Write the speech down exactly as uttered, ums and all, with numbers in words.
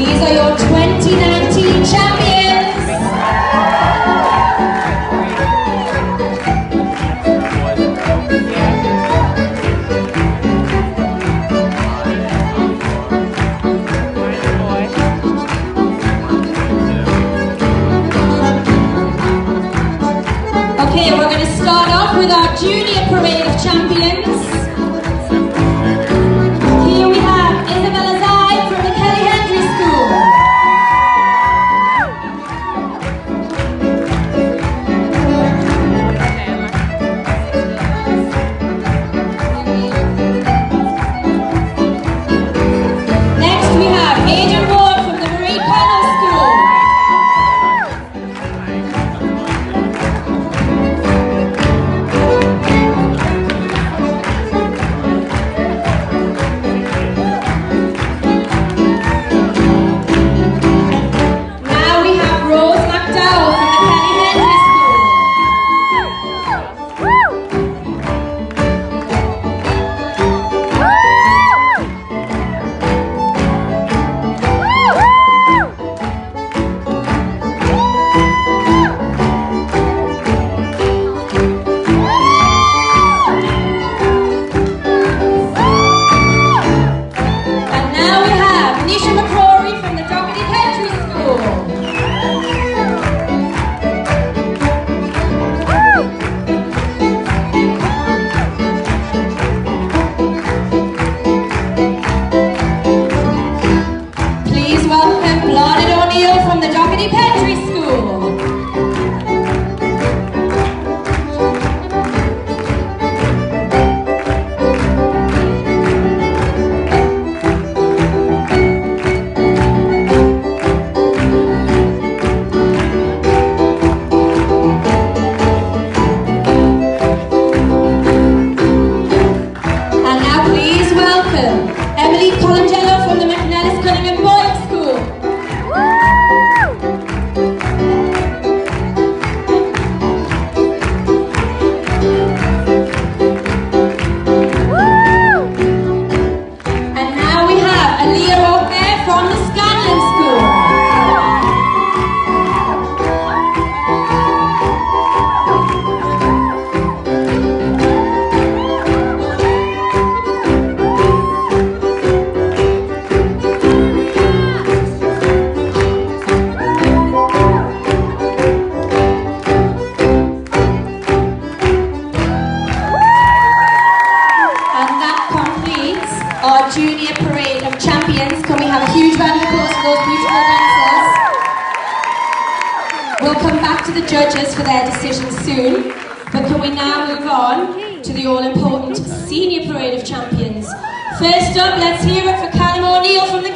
These are your twenty nineteen champions. Okay, we're going to start off with our junior parade of champions. Here we have Isabella Zai from the Hendry School. Next we have Adrian Ward from the Marie Connell School. Our junior parade of champions. Can we have a huge round of applause for those beautiful dancers? We'll come back to the judges for their decisions soon, but can we now move on to the all-important senior parade of champions? First up, let's hear it for Callum O'Neill from the